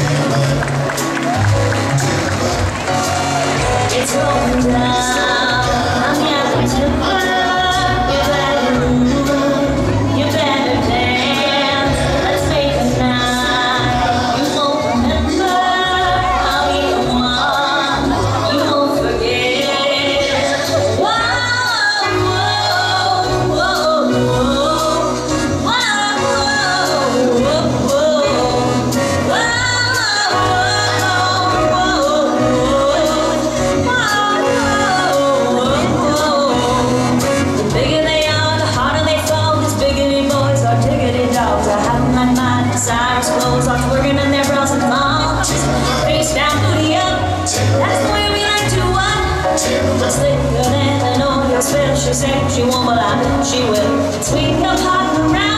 It's going down. I'm having to burn. You better move. You better dance. Let's make a night. You won't remember how you won. You won't forget. Whoa, whoa, whoa, whoa, whoa, whoa, whoa, whoa. Cyrus clothes are twerking in their bras and thongs. Face down, booty up. That's the way we like to what? Just lick her and know your spell. She said she won't, but I bet she will. Sweet up, hot around.